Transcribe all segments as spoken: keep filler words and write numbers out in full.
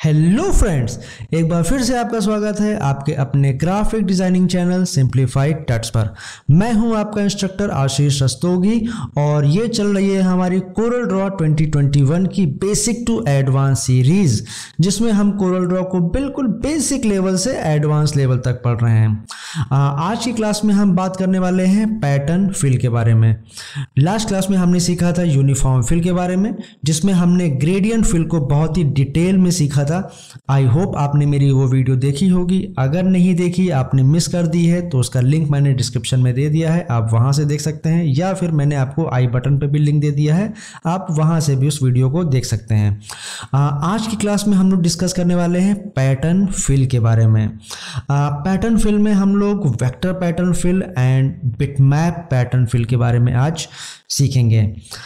Hello friends, एक बार फिर से आपका स्वागत है आपके अपने graphic designing channel simplified touch पर। मैं हूं आपका इंस्ट्रक्टर आशीष रस्तोगी और ये चल रही है हमारी Corel Draw twenty twenty one की बेसिक टू एडवांस सीरीज, जिसमें हम कोरल ड्रॉ को बिल्कुल बेसिक लेवल से एडवांस लेवल तक पढ़ रहे हैं। आ, आज की क्लास में हम बात करने वाले हैं पैटर्न फिल के बारे में। लास्ट क्लास में हमने सीखा था यूनिफॉर्म फिल के बारे में, जिसमें हमने ग्रेडियंट फिल को बहुत ही डिटेल में सीखा था। आई होप आपने मेरी वो वीडियो देखी होगी। अगर नहीं देखी, आपने मिस कर दी है, तो उसका लिंक मैंने डिस्क्रिप्शन में दे दिया है, आप वहां से देख सकते हैं, या फिर मैंने आपको आई बटन पे भी लिंक दे दिया है, आप वहां से भी उस वीडियो को देख सकते हैं। आ, आज की क्लास में हम लोग डिस्कस करने वाले हैं पैटर्न फिल के बारे में। पैटर्न फिल में हम लोग vector pattern fill and bitmap pattern fill के बारे में आज सीखेंगे।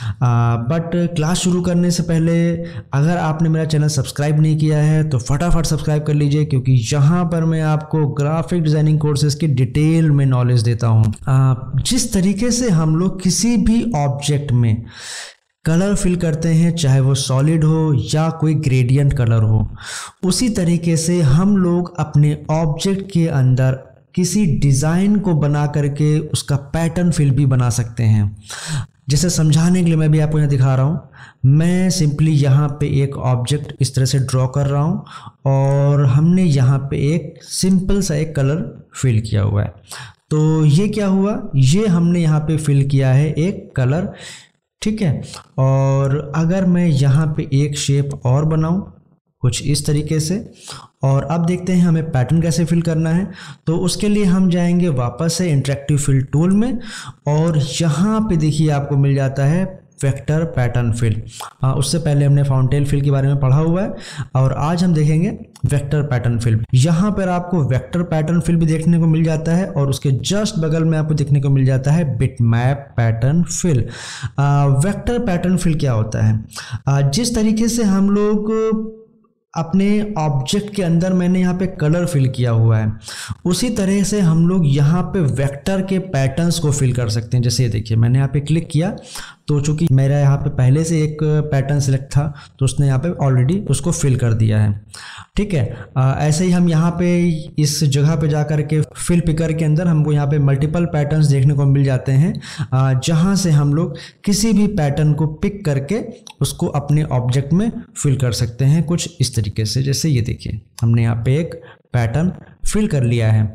बट क्लास शुरू करने से पहले अगर आपने मेरा चैनल सब्सक्राइब नहीं किया है तो फटाफट सब्सक्राइब कर लीजिए, क्योंकि यहाँ पर मैं आपको ग्राफिक डिजाइनिंग कोर्सेज की डिटेल में नॉलेज देता हूँ। जिस तरीके से हम लोग किसी भी ऑब्जेक्ट में कलर फिल करते हैं, चाहे वो सॉलिड हो या कोई ग्रेडियंट कलर हो, उसी तरीके से हम लोग अपने ऑब्जेक्ट के अंदर किसी डिज़ाइन को बना करके उसका पैटर्न फिल भी बना सकते हैं। जैसे समझाने के लिए मैं भी आपको यहाँ दिखा रहा हूँ। मैं सिंपली यहाँ पे एक ऑब्जेक्ट इस तरह से ड्रॉ कर रहा हूँ और हमने यहाँ पे एक सिंपल सा एक कलर फिल किया हुआ है। तो ये क्या हुआ, ये हमने यहाँ पे फिल किया है एक कलर, ठीक है। और अगर मैं यहाँ पे एक शेप और बनाऊँ कुछ इस तरीके से, और अब देखते हैं हमें पैटर्न कैसे फिल करना है। तो उसके लिए हम जाएंगे वापस से इंटरेक्टिव फिल टूल में, और यहाँ पे देखिए आपको मिल जाता है वेक्टर पैटर्न फिल। आ, उससे पहले हमने फाउंटेन फिल के बारे में पढ़ा हुआ है, और आज हम देखेंगे वेक्टर पैटर्न फिल। यहाँ पर आपको वेक्टर पैटर्न फिल भी देखने को मिल जाता है, और उसके जस्ट बगल में आपको देखने को मिल जाता है bitmap pattern fill. Vector pattern fill क्या होता है, आ, जिस तरीके से हम लोग अपने ऑब्जेक्ट के अंदर मैंने यहाँ पे कलर फिल किया हुआ है, उसी तरह से हम लोग यहाँ पे वेक्टर के पैटर्न्स को फिल कर सकते हैं। जैसे ये देखिए, मैंने यहाँ पे क्लिक किया तो चूंकि मेरा यहाँ पे पहले से एक पैटर्न सिलेक्ट था, तो उसने यहाँ पे ऑलरेडी उसको फिल कर दिया है, ठीक है। आ, ऐसे ही हम यहाँ पे इस जगह पे जा कर के फिल पिकर के अंदर हमको यहाँ पे मल्टीपल पैटर्न्स देखने को मिल जाते हैं, आ, जहाँ से हम लोग किसी भी पैटर्न को पिक करके उसको अपने ऑब्जेक्ट में फिल कर सकते हैं कुछ इस तरीके से। जैसे ये देखिए, हमने यहाँ पे एक पैटर्न फिल कर लिया है।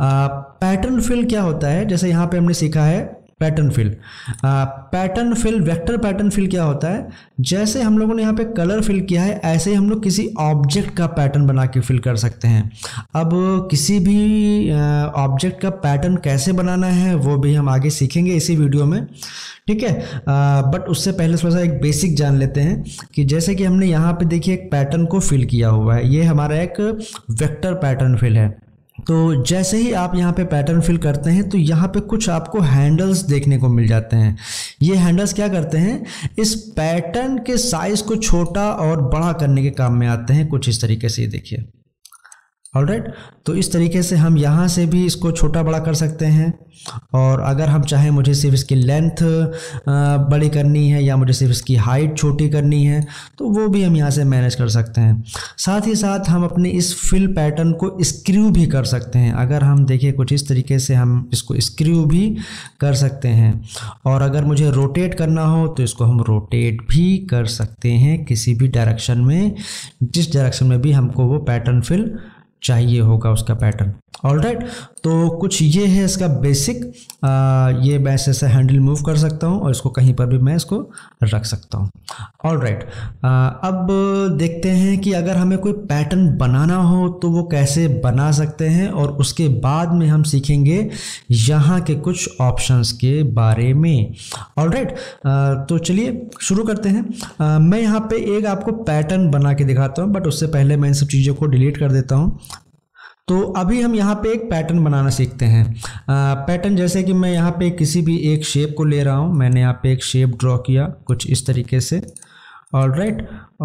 पैटर्न फिल क्या होता है, जैसे यहाँ पे हमने सीखा है pattern fill. Pattern fill, vector pattern fill क्या होता है, जैसे हम लोगों ने यहाँ पे कलर फिल किया है, ऐसे ही हम लोग किसी ऑब्जेक्ट का पैटर्न बना के फिल कर सकते हैं। अब किसी भी ऑब्जेक्ट का पैटर्न कैसे बनाना है वो भी हम आगे सीखेंगे इसी वीडियो में, ठीक है। बट उससे पहले थोड़ा सा एक बेसिक जान लेते हैं कि जैसे कि हमने यहाँ पे देखिए एक पैटर्न को फिल किया हुआ है, ये हमारा एक वेक्टर पैटर्न फिल है। तो जैसे ही आप यहाँ पे पैटर्न फिल करते हैं तो यहाँ पे कुछ आपको हैंडल्स देखने को मिल जाते हैं। ये हैंडल्स क्या करते हैं, इस पैटर्न के साइज को छोटा और बड़ा करने के काम में आते हैं, कुछ इस तरीके से। ये देखिए, ऑलराइट। तो इस तरीके से हम यहाँ से भी इसको छोटा बड़ा कर सकते हैं, और अगर हम चाहें मुझे सिर्फ इसकी लेंथ बड़ी करनी है या मुझे सिर्फ इसकी हाइट छोटी करनी है, तो वो भी हम यहाँ से मैनेज कर सकते हैं। साथ ही साथ हम अपने इस फिल पैटर्न को स्क्रू भी कर सकते हैं। अगर हम देखिए कुछ इस तरीके से हम इसको स्क्रू भी कर सकते हैं, और अगर मुझे रोटेट करना हो तो इसको हम रोटेट भी कर सकते हैं किसी भी डायरेक्शन में, जिस डायरेक्शन में भी हमको वो पैटर्न फिल चाहिए होगा उसका पैटर्न। ऑलराइट, तो कुछ ये है इसका बेसिक। आ, ये मैं ऐसे हैंडल मूव कर सकता हूँ और इसको कहीं पर भी मैं इसको रख सकता हूँ। ऑलराइट, अब देखते हैं कि अगर हमें कोई पैटर्न बनाना हो तो वो कैसे बना सकते हैं, और उसके बाद में हम सीखेंगे यहाँ के कुछ ऑप्शंस के बारे में। ऑलराइट, तो चलिए शुरू करते हैं। आ, मैं यहाँ पे एक आपको पैटर्न बना के दिखाता हूँ, बट उससे पहले मैं इन सब चीज़ों को डिलीट कर देता हूँ। तो अभी हम यहाँ पे एक पैटर्न बनाना सीखते हैं। पैटर्न जैसे कि मैं यहाँ पे किसी भी एक शेप को ले रहा हूँ, मैंने यहाँ पे एक शेप ड्रॉ किया कुछ इस तरीके से, ऑलराइट।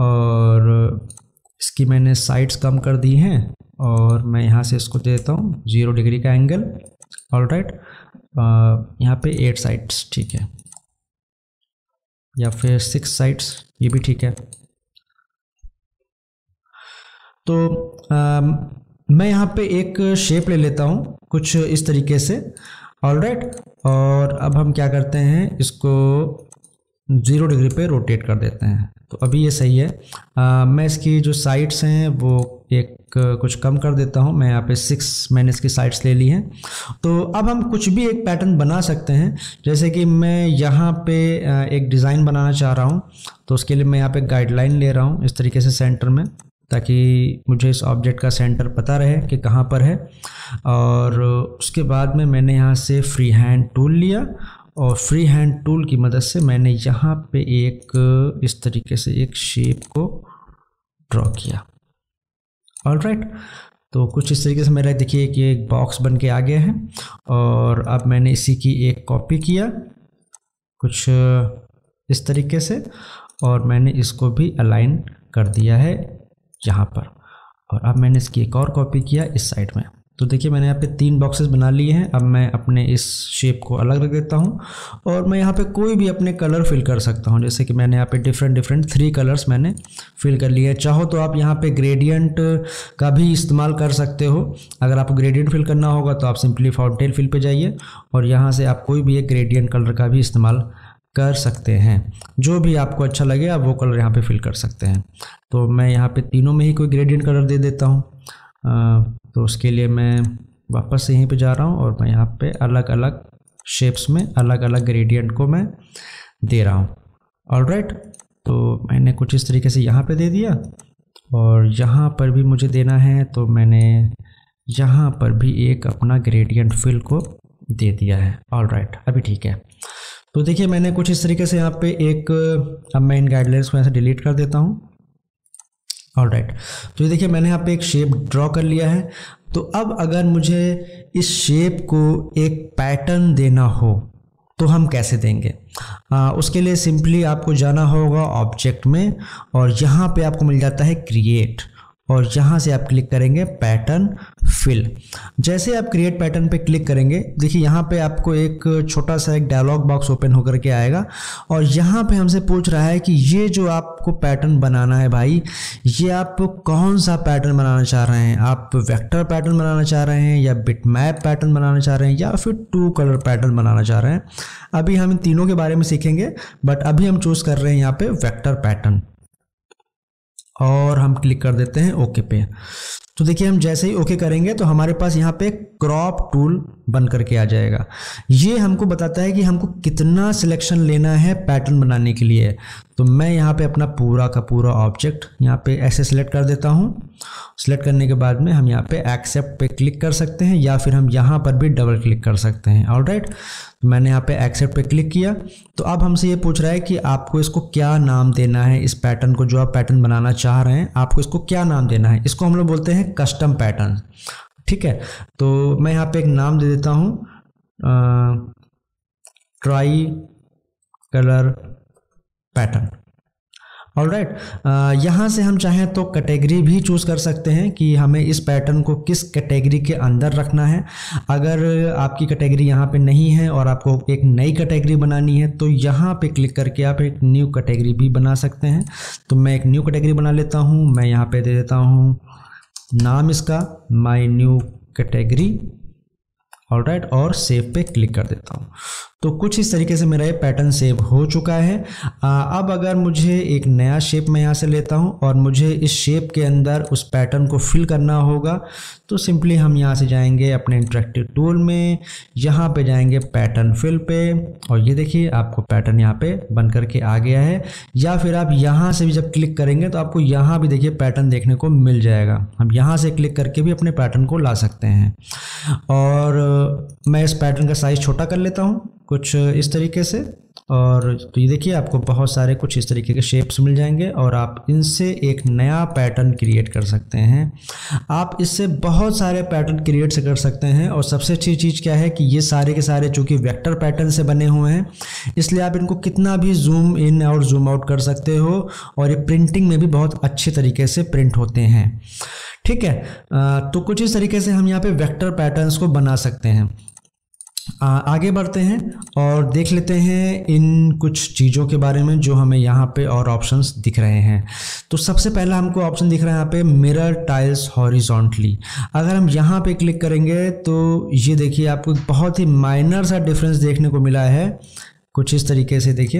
और इसकी मैंने साइड्स कम कर दी हैं, और मैं यहाँ से इसको देता हूँ जीरो डिग्री का एंगल, ऑलराइट। यहाँ पे एट साइड्स, ठीक है, या फिर सिक्स साइड्स, ये भी ठीक है। तो आ, मैं यहाँ पे एक शेप ले लेता हूँ कुछ इस तरीके से। ऑलराइट, और अब हम क्या करते हैं, इसको ज़ीरो डिग्री पे रोटेट कर देते हैं। तो अभी ये सही है। आ, मैं इसकी जो साइड्स हैं वो एक कुछ कम कर देता हूँ। मैं यहाँ पे सिक्स मैंने इसकी साइड्स ले ली हैं। तो अब हम कुछ भी एक पैटर्न बना सकते हैं। जैसे कि मैं यहाँ पे एक डिज़ाइन बनाना चाह रहा हूँ, तो उसके लिए मैं यहाँ पे गाइडलाइन ले रहा हूँ इस तरीके से सेंटर में, ताकि मुझे इस ऑब्जेक्ट का सेंटर पता रहे कि कहाँ पर है। और उसके बाद में मैंने यहाँ से फ्री हैंड टूल लिया, और फ्री हैंड टूल की मदद से मैंने यहाँ पे एक इस तरीके से एक शेप को ड्रॉ किया। ऑलराइट, तो कुछ इस तरीके से मेरा देखिए कि एक बॉक्स बन के आ गया है। और अब मैंने इसी की एक कॉपी किया कुछ इस तरीके से, और मैंने इसको भी अलाइन कर दिया है यहाँ पर। और अब मैंने इसकी एक और कॉपी किया इस साइड में। तो देखिए मैंने यहाँ पे तीन बॉक्सेस बना लिए हैं। अब मैं अपने इस शेप को अलग रख देता हूँ, और मैं यहाँ पे कोई भी अपने कलर फिल कर सकता हूँ। जैसे कि मैंने यहाँ पे डिफरेंट डिफरेंट थ्री कलर्स मैंने फिल कर लिए हैं। चाहो तो आप यहाँ पे ग्रेडियंट का भी इस्तेमाल कर सकते हो। अगर आपको ग्रेडियंट फिल करना होगा तो आप सिंपली फाउंटेन फिल पे जाइए, और यहाँ से आप कोई भी एक ग्रेडियंट कलर का भी इस्तेमाल कर सकते हैं। जो भी आपको अच्छा लगे आप वो कलर यहाँ पे फिल कर सकते हैं। तो मैं यहाँ पे तीनों में ही कोई ग्रेडियंट कलर दे देता हूँ। तो उसके लिए मैं वापस से यहीं पे जा रहा हूँ, और मैं यहाँ पे अलग अलग शेप्स में अलग अलग ग्रेडियंट को मैं दे रहा हूँ। ऑलराइट, तो मैंने कुछ इस तरीके से यहाँ पे दे दिया, और यहाँ पर भी मुझे देना है, तो मैंने यहाँ पर भी एक अपना ग्रेडियंट फिल को दे दिया है। ऑलराइट, अभी ठीक है। तो देखिए मैंने कुछ इस तरीके से यहाँ पे एक, अब मैं इन गाइडलाइंस को ऐसे डिलीट कर देता हूँ। ऑलराइट, तो ये देखिए मैंने यहाँ पे एक शेप ड्रॉ कर लिया है। तो अब अगर मुझे इस शेप को एक पैटर्न देना हो तो हम कैसे देंगे? आ, उसके लिए सिंपली आपको जाना होगा ऑब्जेक्ट में, और यहाँ पे आपको मिल जाता है क्रिएट, और यहाँ से आप क्लिक करेंगे पैटर्न फिल। जैसे आप क्रिएट पैटर्न पे क्लिक करेंगे, देखिए यहाँ पे आपको एक छोटा सा एक डायलॉग बॉक्स ओपन होकर के आएगा, और यहाँ पे हमसे पूछ रहा है कि ये जो आपको पैटर्न बनाना है भाई, ये आप कौन सा पैटर्न बनाना चाह रहे हैं? आप वेक्टर पैटर्न बनाना चाह रहे हैं, या बिटमैप पैटर्न बनाना चाह रहे हैं, या फिर टू कलर पैटर्न बनाना चाह रहे हैं? अभी हम इन तीनों के बारे में सीखेंगे, बट अभी हम चूज कर रहे हैं यहाँ पे वेक्टर पैटर्न, और हम क्लिक कर देते हैं ओके पे। तो देखिए हम जैसे ही ओके करेंगे तो हमारे पास यहाँ पे क्रॉप टूल बन करके आ जाएगा। ये हमको बताता है कि हमको कितना सिलेक्शन लेना है पैटर्न बनाने के लिए। तो मैं यहाँ पे अपना पूरा का पूरा ऑब्जेक्ट यहाँ पे ऐसे सिलेक्ट कर देता हूँ। सिलेक्ट करने के बाद में हम यहाँ पे एक्सेप्ट पे क्लिक कर सकते हैं, या फिर हम यहाँ पर भी डबल क्लिक कर सकते हैं। ऑलराइट, तो मैंने यहाँ पे एक्सेप्ट पे क्लिक किया। तो अब हमसे ये पूछ रहा है कि आपको इसको क्या नाम देना है, इस पैटर्न को जो आप पैटर्न बनाना चाह रहे हैं आपको इसको क्या नाम देना है। इसको हम लोग बोलते हैं कस्टम पैटर्न। ठीक है, तो मैं यहाँ पे एक नाम दे देता हूँ, ट्राई कलर पैटर्न। ऑलराइट, यहाँ से हम चाहें तो कैटेगरी भी चूज़ कर सकते हैं कि हमें इस पैटर्न को किस कैटेगरी के अंदर रखना है। अगर आपकी कैटेगरी यहाँ पे नहीं है और आपको एक नई कैटेगरी बनानी है तो यहाँ पे क्लिक करके आप एक न्यू कैटेगरी भी बना सकते हैं। तो मैं एक न्यू कैटेगरी बना लेता हूँ। मैं यहाँ पे दे देता हूँ नाम इसका माय न्यू कैटेगरी। ऑलराइट, और सेव पे क्लिक कर देता हूँ। तो कुछ इस तरीके से मेरा ये पैटर्न सेव हो चुका है। आ, अब अगर मुझे एक नया शेप मैं यहाँ से लेता हूँ और मुझे इस शेप के अंदर उस पैटर्न को फिल करना होगा, तो सिंपली हम यहाँ से जाएंगे अपने इंटरेक्टिव टूल में, यहाँ पे जाएंगे पैटर्न फिल पे, और ये देखिए आपको पैटर्न यहाँ पे बन करके आ गया है। या फिर आप यहाँ से भी जब क्लिक करेंगे तो आपको यहाँ भी देखिए पैटर्न देखने को मिल जाएगा। हम यहाँ से क्लिक करके भी अपने पैटर्न को ला सकते हैं। और मैं इस पैटर्न का साइज छोटा कर लेता हूँ कुछ इस तरीके से, और तो ये देखिए आपको बहुत सारे कुछ इस तरीके के शेप्स मिल जाएंगे और आप इनसे एक नया पैटर्न क्रिएट कर सकते हैं। आप इससे बहुत सारे पैटर्न क्रिएट कर सकते हैं। और सबसे अच्छी चीज़ क्या है कि ये सारे के सारे चूँकि वेक्टर पैटर्न से बने हुए हैं, इसलिए आप इनको कितना भी जूम इन और जूम आउट कर सकते हो, और ये प्रिंटिंग में भी बहुत अच्छे तरीके से प्रिंट होते हैं। ठीक है, तो कुछ इस तरीके से हम यहाँ पे वेक्टर पैटर्न्स को बना सकते हैं। आ, आगे बढ़ते हैं और देख लेते हैं इन कुछ चीज़ों के बारे में जो हमें यहाँ पे और ऑप्शंस दिख रहे हैं। तो सबसे पहला हमको ऑप्शन दिख रहा है यहाँ पे मिरर टाइल्स हॉरिजॉन्टली। अगर हम यहाँ पे क्लिक करेंगे तो ये देखिए आपको बहुत ही माइनर सा डिफरेंस देखने को मिला है, कुछ इस तरीके से देखिए।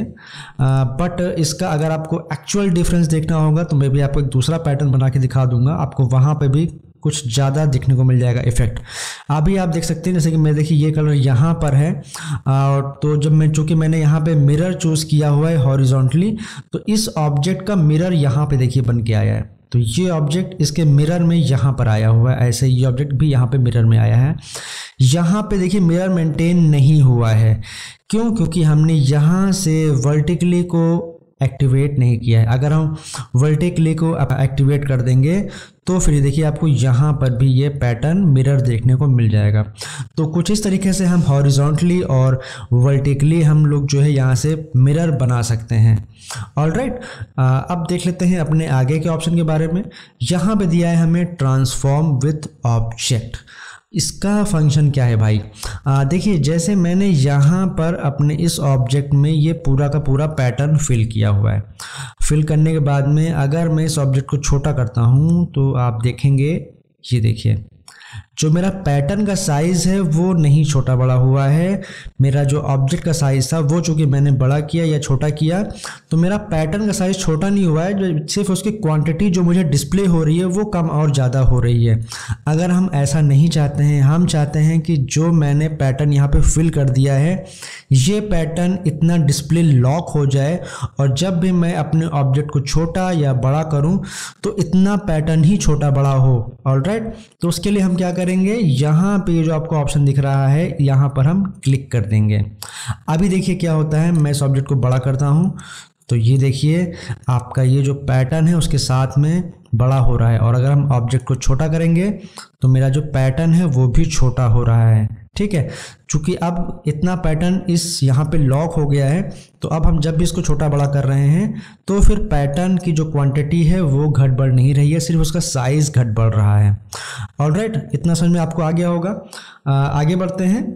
बट इसका अगर आपको एक्चुअल डिफरेंस देखना होगा तो मैं भी आपको एक दूसरा पैटर्न बना के दिखा दूंगा, आपको वहाँ पे भी कुछ ज़्यादा दिखने को मिल जाएगा इफेक्ट। अभी आप देख सकते हैं जैसे कि मैं देखिए ये कलर यहाँ पर है, और तो जब मैं चूँकि मैंने यहाँ पे मिरर चूज़ किया हुआ है हॉरिजॉन्टली, तो इस ऑब्जेक्ट का मिरर यहाँ पे देखिए बन के आया है। तो ये ऑब्जेक्ट इसके मिरर में यहाँ पर आया हुआ है, ऐसे ये ऑब्जेक्ट भी यहाँ पे मिरर में आया है। यहाँ पे देखिए मिरर मेंटेन नहीं हुआ है, क्यों? क्योंकि हमने यहाँ से वर्टिकली को एक्टिवेट नहीं किया है। अगर हम वर्टिकली को एक्टिवेट कर देंगे तो फिर देखिए आपको यहाँ पर भी ये पैटर्न मिरर देखने को मिल जाएगा। तो कुछ इस तरीके से हम हॉरिजॉन्टली और वर्टिकली हम लोग जो है यहाँ से मिरर बना सकते हैं। ऑलराइट, अब देख लेते हैं अपने आगे के ऑप्शन के बारे में। यहाँ पे दिया है हमें ट्रांसफॉर्म विथ ऑब्जेक्ट। इसका फंक्शन क्या है भाई? देखिए जैसे मैंने यहाँ पर अपने इस ऑब्जेक्ट में ये पूरा का पूरा पैटर्न फिल किया हुआ है। फिल करने के बाद में अगर मैं इस ऑब्जेक्ट को छोटा करता हूँ तो आप देखेंगे, ये देखिए जो मेरा पैटर्न का साइज़ है वो नहीं छोटा बड़ा हुआ है। मेरा जो ऑब्जेक्ट का साइज़ था वो चूँकि मैंने बड़ा किया या छोटा किया तो मेरा पैटर्न का साइज़ छोटा नहीं हुआ है, जो सिर्फ उसकी क्वांटिटी जो मुझे डिस्प्ले हो रही है वो कम और ज़्यादा हो रही है। अगर हम ऐसा नहीं चाहते हैं, हम चाहते हैं कि जो मैंने पैटर्न यहाँ पे फिल कर दिया है ये पैटर्न इतना डिस्प्ले लॉक हो जाए, और जब भी मैं अपने ऑब्जेक्ट को छोटा या बड़ा करूँ तो इतना पैटर्न ही छोटा बड़ा हो। ऑलराइट, तो उसके लिए हम क्या करेंगे, यहाँ पे जो आपको ऑप्शन दिख रहा है यहाँ पर हम क्लिक कर देंगे। अभी देखिए क्या होता है, मैं इस ऑब्जेक्ट को बड़ा करता हूँ तो ये देखिए आपका ये जो पैटर्न है उसके साथ में बड़ा हो रहा है, और अगर हम ऑब्जेक्ट को छोटा करेंगे तो मेरा जो पैटर्न है वो भी छोटा हो रहा है। ठीक है, चूँकि अब इतना पैटर्न इस यहाँ पे लॉक हो गया है तो अब हम जब भी इसको छोटा बड़ा कर रहे हैं तो फिर पैटर्न की जो क्वांटिटी है वो घट बढ़ नहीं रही है, सिर्फ उसका साइज़ घट बढ़ रहा है। ऑलराइट, इतना समझ में आपको आ गया होगा। आ, आगे बढ़ते हैं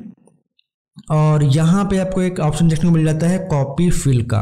और यहाँ पे आपको एक ऑप्शन देखने को मिल जाता है कॉपी फिल का।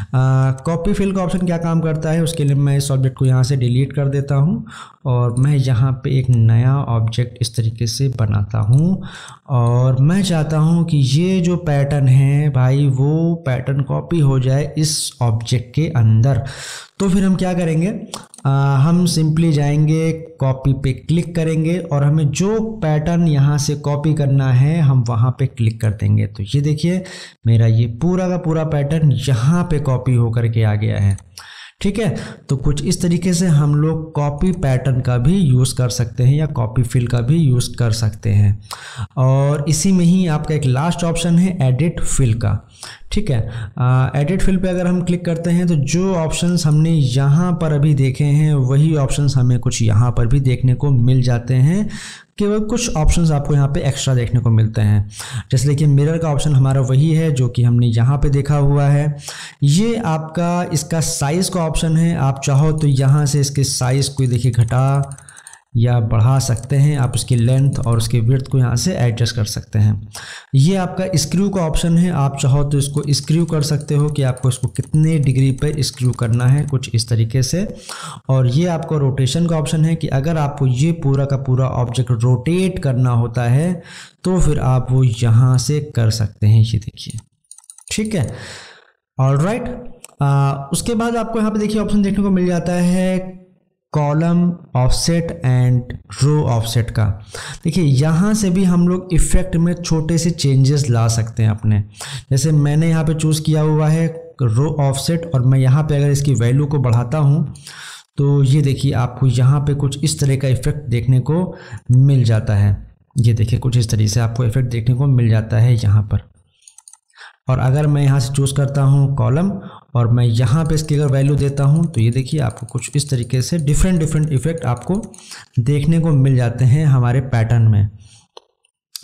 कॉपी फिल का ऑप्शन क्या काम करता है, उसके लिए मैं इस ऑब्जेक्ट को यहाँ से डिलीट कर देता हूँ और मैं यहाँ पे एक नया ऑब्जेक्ट इस तरीके से बनाता हूँ, और मैं चाहता हूँ कि ये जो पैटर्न है भाई वो पैटर्न कॉपी हो जाए इस ऑब्जेक्ट के अंदर। तो फिर हम क्या करेंगे, आ, हम सिंपली जाएंगे कॉपी पे क्लिक करेंगे और हमें जो पैटर्न यहाँ से कॉपी करना है हम वहाँ पे क्लिक कर देंगे। तो ये देखिए मेरा ये पूरा का पूरा पैटर्न यहाँ पे कॉपी होकर के आ गया है। ठीक है, तो कुछ इस तरीके से हम लोग कॉपी पैटर्न का भी यूज़ कर सकते हैं या कॉपी फिल का भी यूज़ कर सकते हैं। और इसी में ही आपका एक लास्ट ऑप्शन है एडिट फिल का। ठीक है, एडिट फिल पे अगर हम क्लिक करते हैं तो जो ऑप्शंस हमने यहाँ पर अभी देखे हैं वही ऑप्शंस हमें कुछ यहाँ पर भी देखने को मिल जाते हैं, केवल कुछ ऑप्शंस आपको यहाँ पे एक्स्ट्रा देखने को मिलते हैं। जैसे देखिए मिरर का ऑप्शन हमारा वही है जो कि हमने यहाँ पे देखा हुआ है। ये आपका इसका साइज़ का ऑप्शन है, आप चाहो तो यहाँ से इसके साइज़ को देखिए घटा या बढ़ा सकते हैं, आप उसकी लेंथ और उसके विड्थ को यहाँ से एडजस्ट कर सकते हैं। ये आपका स्क्रू का ऑप्शन है, आप चाहो तो इसको स्क्रू कर सकते हो कि आपको इसको कितने डिग्री पर स्क्रू करना है, कुछ इस तरीके से। और ये आपका रोटेशन का ऑप्शन है कि अगर आपको ये पूरा का पूरा ऑब्जेक्ट रोटेट करना होता है तो फिर आप वो यहाँ से कर सकते हैं, ये देखिए। ठीक है, ऑलराइट, उसके बाद आपको यहाँ पे देखिए ऑप्शन देखने को मिल जाता है column offset and row offset का। देखिए यहाँ से भी हम लोग इफ़ेक्ट में छोटे से चेंजेस ला सकते हैं अपने। जैसे मैंने यहाँ पे चूज़ किया हुआ है रो ऑफसेट, और मैं यहाँ पे अगर इसकी वैल्यू को बढ़ाता हूँ तो ये देखिए आपको यहाँ पे कुछ इस तरह का इफ़ेक्ट देखने को मिल जाता है। ये देखिए कुछ इस तरीके से आपको इफ़ेक्ट देखने को मिल जाता है यहाँ पर। और अगर मैं यहाँ से चूज़ करता हूँ कॉलम और मैं यहाँ पे इसकी अगर वैल्यू देता हूँ तो ये देखिए आपको कुछ इस तरीके से डिफरेंट डिफरेंट इफ़ेक्ट आपको देखने को मिल जाते हैं हमारे पैटर्न में।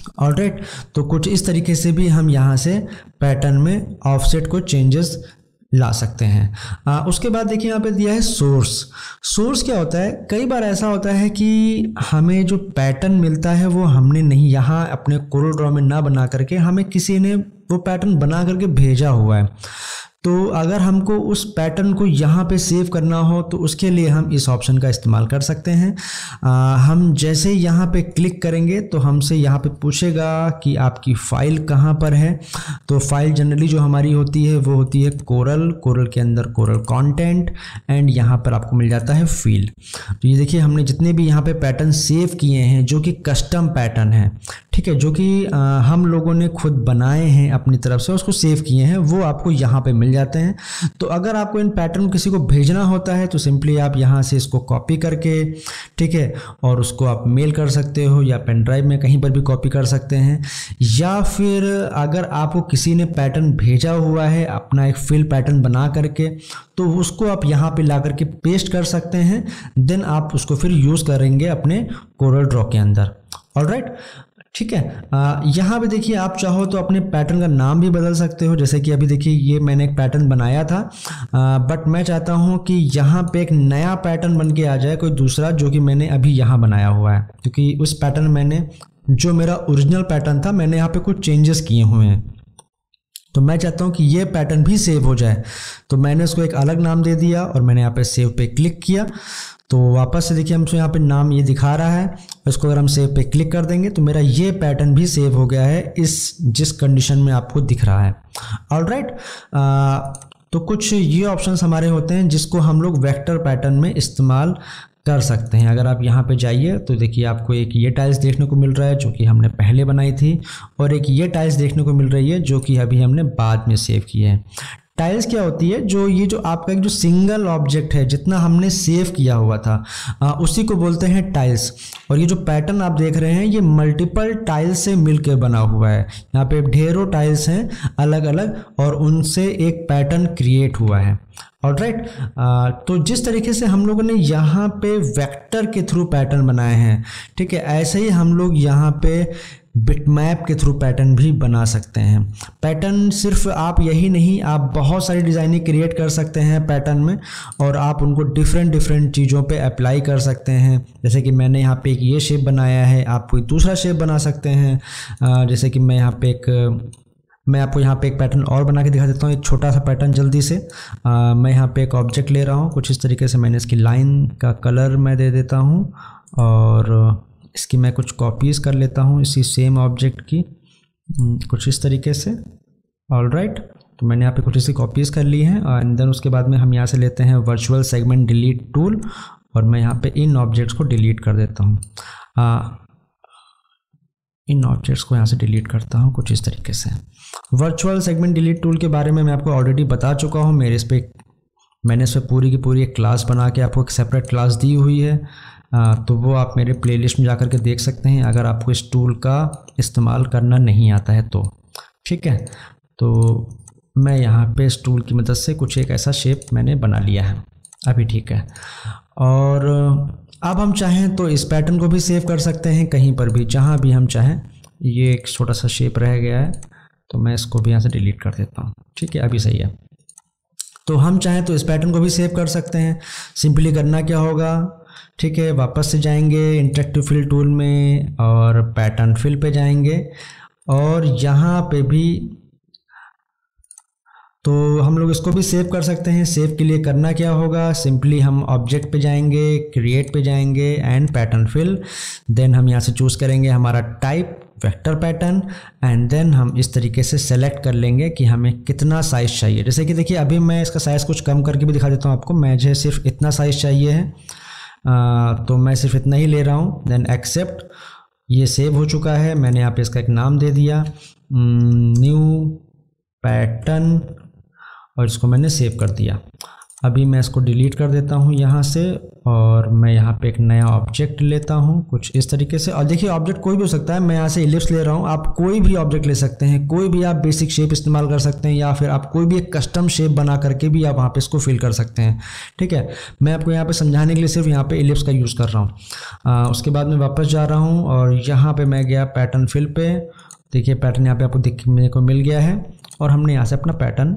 ऑलराइट, तो कुछ इस तरीके से भी हम यहाँ से पैटर्न में ऑफसेट को चेंजेस ला सकते हैं। आ, उसके बाद देखिए यहाँ पे दिया है सोर्स। सोर्स क्या होता है, कई बार ऐसा होता है कि हमें जो पैटर्न मिलता है वो हमने नहीं यहाँ अपने कोरल ड्रॉ में ना बना करके हमें किसी ने वो पैटर्न बना करके भेजा हुआ है। तो अगर हमको उस पैटर्न को यहाँ पे सेव करना हो तो उसके लिए हम इस ऑप्शन का इस्तेमाल कर सकते हैं। आ, हम जैसे ही यहाँ पे क्लिक करेंगे तो हमसे यहाँ पे पूछेगा कि आपकी फ़ाइल कहाँ पर है। तो फाइल जनरली जो हमारी होती है वो होती है कोरल, कोरल के अंदर कोरल कंटेंट, एंड यहाँ पर आपको मिल जाता है फील। तो ये देखिए हमने जितने भी यहाँ पे पैटर्न सेव किए हैं जो कि कस्टम पैटर्न है, ठीक है, जो कि हम लोगों ने खुद बनाए हैं अपनी तरफ से, उसको सेव किए हैं, वो आपको यहाँ पे मिल जाते हैं। तो अगर आपको इन पैटर्न किसी को भेजना होता है तो सिंपली आप यहाँ से इसको कॉपी करके, ठीक है, और उसको आप मेल कर सकते हो या पेन ड्राइव में कहीं पर भी कॉपी कर सकते हैं। या फिर अगर आपको किसी ने पैटर्न भेजा हुआ है अपना एक फिल पैटर्न बना करके, तो उसको आप यहाँ पे ला करके पेस्ट कर सकते हैं। देन आप उसको फिर यूज़ करेंगे अपने कोरल ड्रॉ के अंदर। ऑलराइट, ठीक है। यहाँ पे देखिए आप चाहो तो अपने पैटर्न का नाम भी बदल सकते हो। जैसे कि अभी देखिए ये मैंने एक पैटर्न बनाया था, आ, बट मैं चाहता हूँ कि यहाँ पे एक नया पैटर्न बन के आ जाए कोई दूसरा, जो कि मैंने अभी यहाँ बनाया हुआ है, क्योंकि उस पैटर्न मैंने जो मेरा ओरिजिनल पैटर्न था मैंने यहाँ पे कुछ चेंजेस किए हुए हैं। तो मैं चाहता हूँ कि ये पैटर्न भी सेव हो जाए, तो मैंने उसको एक अलग नाम दे दिया और मैंने यहाँ पे सेव पे क्लिक किया। तो वापस से देखिए हमसे यहाँ पे नाम ये दिखा रहा है, इसको अगर हम सेव पे क्लिक कर देंगे तो मेरा ये पैटर्न भी सेव हो गया है इस जिस कंडीशन में आपको दिख रहा है। ऑलराइट, तो कुछ ये ऑप्शंस हमारे होते हैं जिसको हम लोग वेक्टर पैटर्न में इस्तेमाल कर सकते हैं। अगर आप यहाँ पे जाइए तो देखिए आपको एक ये टाइल्स देखने को मिल रहा है जो कि हमने पहले बनाई थी, और एक ये टाइल्स देखने को मिल रही है जो कि अभी हमने बाद में सेव किए हैं। टाइल्स क्या होती है, जो ये जो आपका एक जो सिंगल ऑब्जेक्ट है जितना हमने सेव किया हुआ था आ, उसी को बोलते हैं टाइल्स। और ये जो पैटर्न आप देख रहे हैं ये मल्टीपल टाइल्स से मिलकर बना हुआ है। यहाँ पे ढेरों टाइल्स हैं अलग अलग और उनसे एक पैटर्न क्रिएट हुआ है। ऑलराइट, तो जिस तरीके से हम लोगों ने यहाँ पे वेक्टर के थ्रू पैटर्न बनाए हैं, ठीक है, ऐसे ही हम लोग यहाँ पे बिटमैप के थ्रू पैटर्न भी बना सकते हैं। पैटर्न सिर्फ आप यही नहीं, आप बहुत सारी डिज़ाइनिंग क्रिएट कर सकते हैं पैटर्न में, और आप उनको डिफरेंट डिफरेंट चीज़ों पे अप्लाई कर सकते हैं। जैसे कि मैंने यहाँ पे एक ये शेप बनाया है, आप कोई दूसरा शेप बना सकते हैं। जैसे कि मैं यहाँ पे एक मैं आपको यहाँ पे एक पैटर्न और बना के दिखा देता हूँ, एक छोटा सा पैटर्न जल्दी से। आ, मैं यहाँ पे एक ऑब्जेक्ट ले रहा हूँ, कुछ इस तरीके से मैंने इसकी लाइन का कलर मैं दे देता हूँ, और इसकी मैं कुछ कॉपीज़ कर लेता हूँ इसी सेम ऑब्जेक्ट की, कुछ इस तरीके से। ऑलराइट, तो मैंने यहाँ पे कुछ इसकी कॉपीज़ कर ली हैं, एंड देन उसके बाद में हम यहाँ से लेते हैं वर्चुअल सेगमेंट डिलीट टूल, और मैं यहाँ पे इन ऑब्जेक्ट्स को डिलीट कर देता हूँ। इन ऑब्जेक्ट्स को यहाँ से डिलीट करता हूँ कुछ इस तरीके से। वर्चुअल सेगमेंट डिलीट टूल के बारे में मैं आपको ऑलरेडी बता चुका हूँ। मेरे इस पर मैंने इस पर पूरी की पूरी एक क्लास बना के आपको एक सेपरेट क्लास दी हुई है, आ, तो वो आप मेरे प्लेलिस्ट में जाकर के देख सकते हैं अगर आपको इस टूल का इस्तेमाल करना नहीं आता है तो। ठीक है, तो मैं यहाँ पे इस टूल की मदद से कुछ एक ऐसा शेप मैंने बना लिया है अभी। ठीक है, और अब हम चाहें तो इस पैटर्न को भी सेव कर सकते हैं कहीं पर भी, जहाँ भी हम चाहें। ये एक छोटा सा शेप रह गया है तो मैं इसको भी यहाँ से डिलीट कर देता हूँ। ठीक है, अभी सही है। तो हम चाहें तो इस पैटर्न को भी सेव कर सकते हैं। सिंपली करना क्या होगा, ठीक है, वापस से जाएंगे इंटरेक्टिव फिल टूल में और पैटर्न फिल पे जाएंगे, और यहाँ पे भी तो हम लोग इसको भी सेव कर सकते हैं। सेव के लिए करना क्या होगा, सिंपली हम ऑब्जेक्ट पे जाएंगे, क्रिएट पे जाएंगे एंड पैटर्न फिल। देन हम यहाँ से चूज़ करेंगे हमारा type vector pattern, and then हम इस तरीके से सेलेक्ट कर लेंगे कि हमें कितना साइज़ चाहिए। जैसे कि देखिए अभी मैं इसका साइज़ कुछ कम करके भी दिखा देता हूँ आपको। मुझे सिर्फ इतना साइज़ चाहिए है, आ, तो मैं सिर्फ इतना ही ले रहा हूँ। देन एक्सेप्ट, ये सेव हो चुका है। मैंने यहाँ पे इसका एक नाम दे दिया न्यू पैटर्न, और इसको मैंने सेव कर दिया। अभी मैं इसको डिलीट कर देता हूँ यहाँ से, और मैं यहाँ पे एक नया ऑब्जेक्ट लेता हूँ कुछ इस तरीके से। और देखिए ऑब्जेक्ट कोई भी हो सकता है, मैं यहाँ से इलिप्स ले रहा हूँ, आप कोई भी ऑब्जेक्ट ले सकते हैं, कोई भी आप बेसिक शेप इस्तेमाल कर सकते हैं, या फिर आप कोई भी एक कस्टम शेप बना करके भी आप वहाँ पे इसको फिल कर सकते हैं। ठीक है, मैं आपको यहाँ पे समझाने के लिए सिर्फ यहाँ पे इलिप्स का यूज़ कर रहा हूँ। उसके बाद मैं वापस जा रहा हूँ और यहाँ पर मैं गया पैटर्न फिल पे। देखिए पैटर्न यहाँ पर आपको दिखने को मिल गया है, और हमने यहाँ से अपना पैटर्न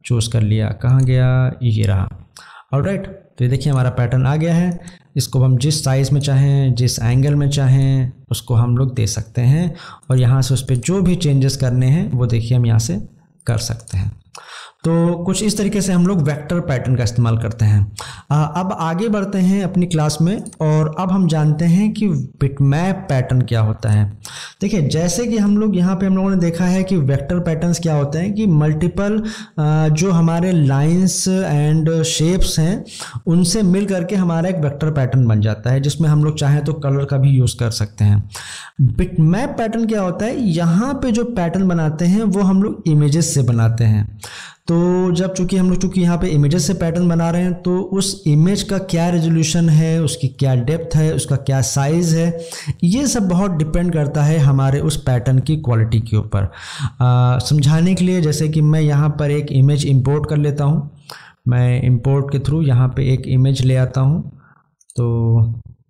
चूज कर लिया, कहाँ गया, ये रहा। ऑलराइट, तो ये देखिए हमारा पैटर्न आ गया है। इसको हम जिस साइज़ में चाहें, जिस एंगल में चाहें, उसको हम लोग दे सकते हैं और यहाँ से उस पर जो भी चेंजेस करने हैं वो देखिए हम यहाँ से कर सकते हैं। तो कुछ इस तरीके से हम लोग वेक्टर पैटर्न का इस्तेमाल करते हैं। आ, अब आगे बढ़ते हैं अपनी क्लास में और अब हम जानते हैं कि बिटमैप पैटर्न क्या होता है। देखिए, जैसे कि हम लोग यहाँ पे हम लोगों ने देखा है कि वेक्टर पैटर्न्स क्या होते हैं कि मल्टीपल जो हमारे लाइंस एंड शेप्स हैं उनसे मिल करके हमारा एक वेक्टर पैटर्न बन जाता है, जिसमें हम लोग चाहें तो कलर का भी यूज़ कर सकते हैं। बिटमैप पैटर्न क्या होता है, यहाँ पे जो पैटर्न बनाते हैं वो हम लोग इमेजेस से बनाते हैं। तो जब चूंकि हम लोग चूंकि यहाँ पे इमेजेस से पैटर्न बना रहे हैं तो उस इमेज का क्या रेजोल्यूशन है, उसकी क्या डेप्थ है, उसका क्या साइज़ है, ये सब बहुत डिपेंड करता है हमारे उस पैटर्न की क्वालिटी के ऊपर। समझाने के लिए जैसे कि मैं यहाँ पर एक इमेज इंपोर्ट कर लेता हूँ। मैं इंपोर्ट के थ्रू यहाँ पे एक इमेज ले आता हूँ। तो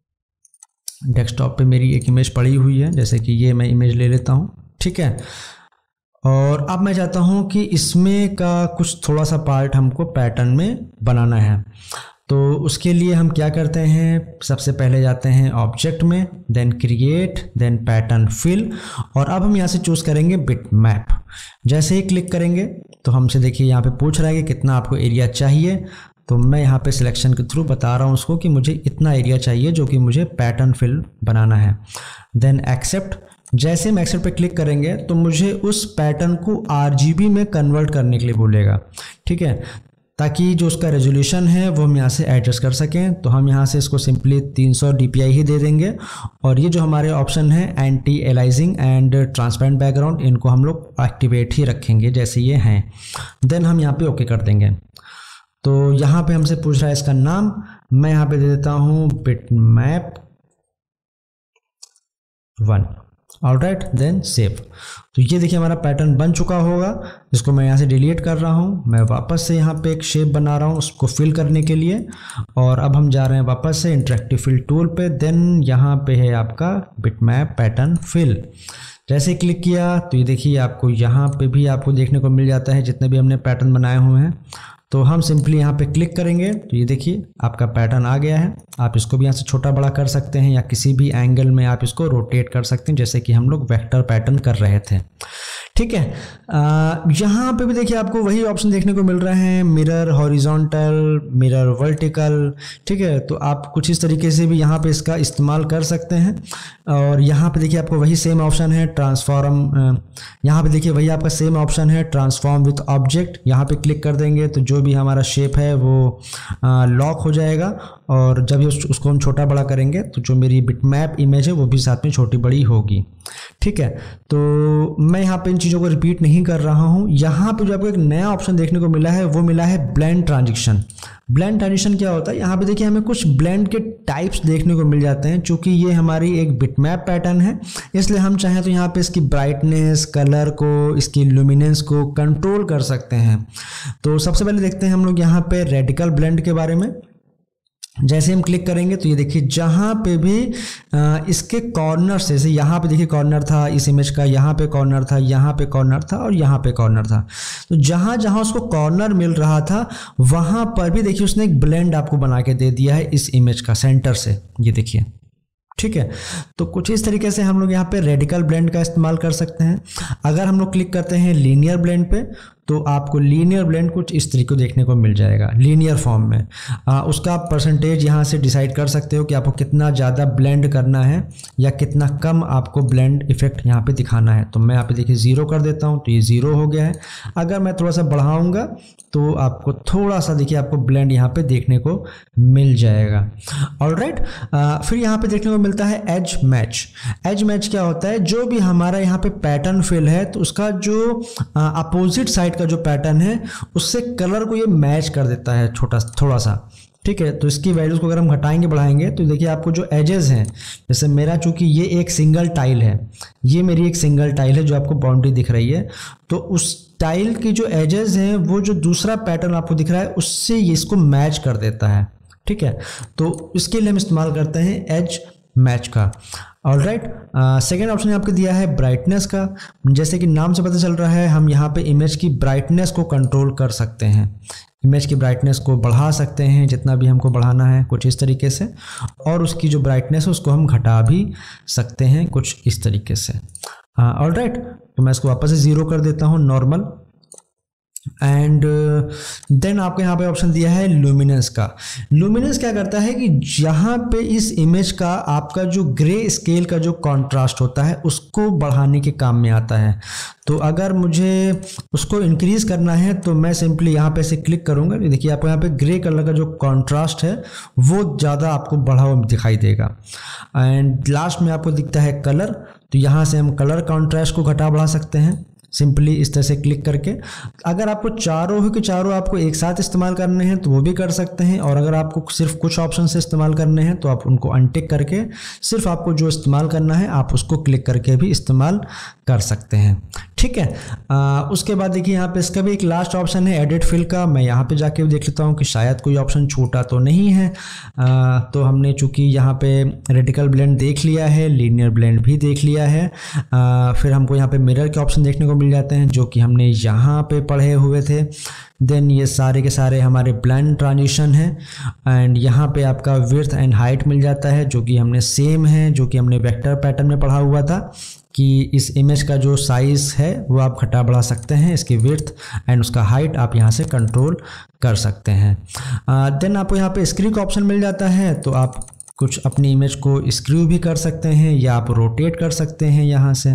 डेस्कटॉप पे मेरी एक इमेज पड़ी हुई है, जैसे कि ये मैं इमेज ले लेता हूँ, ठीक है। और अब मैं चाहता हूँ कि इसमें का कुछ थोड़ा सा पार्ट हमको पैटर्न में बनाना है। तो उसके लिए हम क्या करते हैं, सबसे पहले जाते हैं ऑब्जेक्ट में, then create, then pattern fill, और अब हम यहाँ से चूज़ करेंगे बिटमैप। जैसे ही क्लिक करेंगे तो हमसे देखिए यहाँ पे पूछ रहा है कि कितना आपको एरिया चाहिए। तो मैं यहाँ पे सिलेक्शन के थ्रू बता रहा हूँ उसको कि मुझे इतना एरिया चाहिए जो कि मुझे पैटर्न फिल बनाना है। Then accept. जैसे हम एक्सेप्ट पे क्लिक करेंगे तो मुझे उस पैटर्न को आरजीबी में कन्वर्ट करने के लिए बोलेगा, ठीक है, ताकि जो उसका रेजोल्यूशन है वो हम यहाँ से एडजस्ट कर सकें। तो हम यहाँ से इसको सिंपली तीन सौ डी पी आई ही दे देंगे और ये जो हमारे ऑप्शन है anti aliasing and transparent background, इनको हम लोग एक्टिवेट ही रखेंगे जैसे ये हैं। देन हम यहाँ पे ओके कर देंगे। तो यहाँ पे हमसे पूछ रहा है इसका नाम, मैं यहाँ पे दे देता हूँ bitmap one. Alright, then save. तो ये देखिए हमारा पैटर्न बन चुका होगा, जिसको मैं यहाँ से डिलीट कर रहा हूँ। मैं वापस से यहाँ पे एक शेप बना रहा हूँ उसको फिल करने के लिए, और अब हम जा रहे हैं वापस से इंटरेक्टिव फिल टूल पे। देन यहाँ पे है आपका बिटमैप पैटर्न फिल। जैसे क्लिक किया तो ये देखिए आपको यहाँ पे भी आपको देखने को मिल जाता है जितने भी हमने पैटर्न बनाए हुए हैं। तो हम सिंपली यहाँ पे क्लिक करेंगे तो ये देखिए आपका पैटर्न आ गया है। आप इसको भी यहाँ से छोटा बड़ा कर सकते हैं या किसी भी एंगल में आप इसको रोटेट कर सकते हैं, जैसे कि हम लोग वेक्टर पैटर्न कर रहे थे, ठीक है। यहाँ पे भी देखिए आपको वही ऑप्शन देखने को मिल रहे हैं, मिरर हॉरिजॉन्टल, मिरर वर्टिकल, ठीक है। तो आप कुछ इस तरीके से भी यहाँ पे इसका इस्तेमाल कर सकते हैं। और यहाँ पे देखिए आपको वही सेम ऑप्शन है ट्रांसफॉर्म, यहाँ पे देखिए वही आपका सेम ऑप्शन है ट्रांसफॉर्म विथ ऑब्जेक्ट। यहाँ पे क्लिक कर देंगे तो जो भी हमारा शेप है वो लॉक हो जाएगा, और जब उस, उसको हम छोटा बड़ा करेंगे तो जो मेरी बिटमैप इमेज है वो भी साथ में छोटी बड़ी होगी, ठीक है। तो मैं यहाँ पे इन चीज़ों को रिपीट नहीं कर रहा हूँ। यहाँ पे जो आपको एक नया ऑप्शन देखने को मिला है वो मिला है ब्लेंड ट्रांजिशन। ब्लेंड ट्रांजिशन क्या होता है, यहाँ पे देखिए हमें कुछ ब्लेंड के टाइप्स देखने को मिल जाते हैं। चूंकि ये हमारी एक बिटमैप पैटर्न है इसलिए हम चाहें तो यहाँ पे इसकी ब्राइटनेस, कलर को, इसकी लुमिनेंस को कंट्रोल कर सकते हैं। तो सबसे पहले देखते हैं हम लोग यहाँ पे रेडिकल ब्लेंड के बारे में। जैसे हम क्लिक करेंगे तो ये देखिए जहाँ पे भी आ, इसके कॉर्नर से, जैसे यहाँ पे देखिए कॉर्नर था इस इमेज का, यहाँ पे कॉर्नर था, यहाँ पे कॉर्नर था और यहाँ पे कॉर्नर था। तो जहाँ जहाँ उसको कॉर्नर मिल रहा था वहाँ पर भी देखिए उसने एक ब्लेंड आपको बना के दे दिया है इस इमेज का सेंटर से, ये देखिए, ठीक है। तो कुछ इस तरीके से हम लोग यहाँ पे रेडिकल ब्लेंड का इस्तेमाल कर सकते हैं। अगर हम लोग क्लिक करते हैं लीनियर ब्लेंड पे तो आपको लीनियर ब्लेंड कुछ इस तरीके को देखने को मिल जाएगा लीनियर फॉर्म में। आ, उसका परसेंटेज यहाँ से डिसाइड कर सकते हो कि आपको कितना ज़्यादा ब्लेंड करना है या कितना कम आपको ब्लेंड इफेक्ट यहाँ पे दिखाना है। तो मैं यहाँ पे देखिए ज़ीरो कर देता हूँ तो ये ज़ीरो हो गया है। अगर मैं थोड़ा सा बढ़ाऊँगा तो आपको थोड़ा सा देखिए आपको ब्लेंड यहाँ पे देखने को मिल जाएगा। ऑलराइट, फिर यहाँ पे देखने को मिलता है एज मैच। एज मैच क्या होता है, जो भी हमारा यहाँ पे पैटर्न फिल है तो उसका जो अपोजिट साइड का जो पैटर्न है उससे कलर को ये मैच कर देता है छोटा थोड़ा सा, ठीक है। तो इसकी वैल्यूज को अगर हम घटाएंगे बढ़ाएंगे तो देखिए आपको जो एजेस हैं, जैसे मेरा चूंकि ये एक सिंगल टाइल है, ये मेरी एक सिंगल टाइल है जो आपको बाउंड्री दिख रही है, तो उस टाइल की जो एजेस हैं वो जो दूसरा पैटर्न आपको दिख रहा है उससे ये इसको मैच कर देता है, ठीक है। तो इसके लिए हम इस्तेमाल करते हैं एज मैच का। ऑल राइट, सेकेंड ऑप्शन आपको दिया है ब्राइटनेस का। जैसे कि नाम से पता चल रहा है, हम यहाँ पे इमेज की ब्राइटनेस को कंट्रोल कर सकते हैं। इमेज की ब्राइटनेस को बढ़ा सकते हैं जितना भी हमको बढ़ाना है, कुछ इस तरीके से, और उसकी जो ब्राइटनेस है उसको हम घटा भी सकते हैं कुछ इस तरीके से। ऑल राइट, तो मैं इसको वापस से ज़ीरो कर देता हूँ, नॉर्मल। एंड देन आपको यहाँ पे ऑप्शन दिया है लुमिनेंस का। लुमिनेंस क्या करता है कि यहाँ पे इस इमेज का आपका जो ग्रे स्केल का जो कॉन्ट्रास्ट होता है उसको बढ़ाने के काम में आता है। तो अगर मुझे उसको इंक्रीज करना है तो मैं सिंपली यहाँ पे से क्लिक करूँगा। देखिए आपको यहाँ पे ग्रे कलर का जो कॉन्ट्रास्ट है वो ज़्यादा आपको बढ़ा हुआ दिखाई देगा। एंड लास्ट में आपको दिखता है कलर, तो यहाँ से हम कलर कॉन्ट्रास्ट को घटा बढ़ा सकते हैं सिंपली इस तरह से क्लिक करके। अगर आपको चारों हो कि चारों आपको एक साथ इस्तेमाल करने हैं तो वो भी कर सकते हैं, और अगर आपको सिर्फ कुछ ऑप्शन से इस्तेमाल करने हैं तो आप उनको अनटिक करके सिर्फ आपको जो इस्तेमाल करना है आप उसको क्लिक करके भी इस्तेमाल कर सकते हैं। ठीक है, आ, उसके बाद देखिए यहाँ पे इसका भी एक लास्ट ऑप्शन है एडिट फिल का। मैं यहाँ पे जाके देख लेता हूँ कि शायद कोई ऑप्शन छूटा तो नहीं है। आ, तो हमने चूँकि यहाँ पे रेडिकल ब्लेंड देख लिया है, लीनियर ब्लेंड भी देख लिया है, आ, फिर हमको यहाँ पे मिरर के ऑप्शन देखने को मिल जाते हैं जो कि हमने यहाँ पे पढ़े हुए थे। देन ये सारे के सारे हमारे ब्लेंड ट्रांजिशन है, एंड यहाँ पे आपका विड्थ एंड हाइट मिल जाता है जो कि हमने सेम है, जो कि हमने वेक्टर पैटर्न में पढ़ा हुआ था कि इस इमेज का जो साइज़ है वो आप घटा बढ़ा सकते हैं, इसकी विड्थ एंड उसका हाइट आप यहाँ से कंट्रोल कर सकते हैं। देन आपको यहाँ पे स्क्रू का ऑप्शन मिल जाता है, तो आप कुछ अपनी इमेज को स्क्रू भी कर सकते हैं या आप रोटेट कर सकते हैं यहाँ से।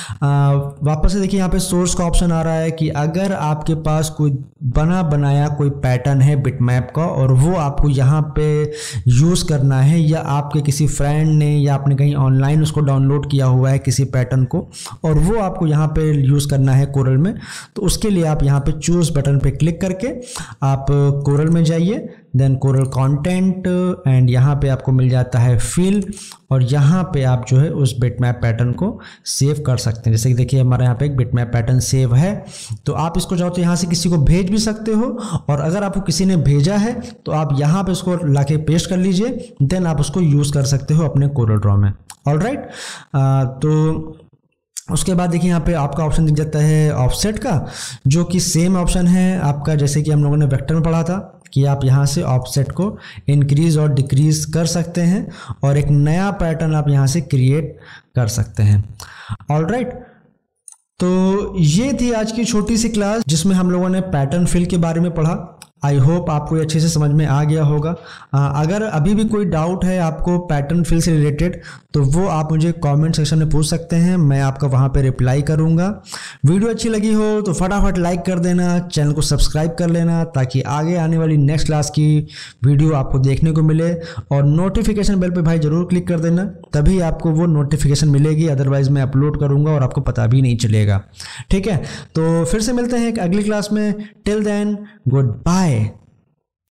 आ, वापस से देखिए यहाँ पे सोर्स का ऑप्शन आ रहा है कि अगर आपके पास कोई बना बनाया कोई पैटर्न है बिटमैप का और वो आपको यहाँ पे यूज़ करना है, या आपके किसी फ्रेंड ने या आपने कहीं ऑनलाइन उसको डाउनलोड किया हुआ है किसी पैटर्न को और वो आपको यहाँ पे यूज़ करना है कोरल में, तो उसके लिए आप यहाँ पे चूज़ बटन पे क्लिक करके आप कोरल में जाइए, देन कोरल कंटेंट, एंड यहाँ पे आपको मिल जाता है फिल, और यहाँ पे आप जो है उस बिटमैप पैटर्न को सेव कर सकते हैं। जैसे कि देखिए हमारे यहाँ पे एक बिटमैप पैटर्न सेव है, तो आप इसको चाहो तो यहाँ से किसी को भेज भी सकते हो, और अगर आपको किसी ने भेजा है तो आप यहाँ पे उसको लाके पेस्ट कर लीजिए, देन आप उसको यूज़ कर सकते हो अपने कोरल ड्रॉ में। ऑल राइट, तो उसके बाद देखिए यहाँ पे आपका ऑप्शन दिख जाता है ऑफसेट का, जो कि सेम ऑप्शन है आपका जैसे कि हम लोगों ने वेक्टर में पढ़ा था कि आप यहाँ से ऑफसेट को इंक्रीज और डिक्रीज कर सकते हैं और एक नया पैटर्न आप यहाँ से क्रिएट कर सकते हैं। ऑल राइट, तो ये थी आज की छोटी सी क्लास जिसमें हम लोगों ने पैटर्न फिल के बारे में पढ़ा। आई होप आपको ये अच्छे से समझ में आ गया होगा। आ, अगर अभी भी कोई डाउट है आपको पैटर्न फिल से रिलेटेड तो वो आप मुझे कमेंट सेक्शन में पूछ सकते हैं, मैं आपका वहाँ पे रिप्लाई करूँगा। वीडियो अच्छी लगी हो तो फटाफट लाइक कर देना, चैनल को सब्सक्राइब कर लेना ताकि आगे आने वाली नेक्स्ट क्लास की वीडियो आपको देखने को मिले, और नोटिफिकेशन बेल पर भाई ज़रूर क्लिक कर देना, तभी आपको वो नोटिफिकेशन मिलेगी, अदरवाइज़ मैं अपलोड करूँगा और आपको पता भी नहीं चलेगा। ठीक है, तो फिर से मिलते हैं एक अगली क्लास में। Till then good bye.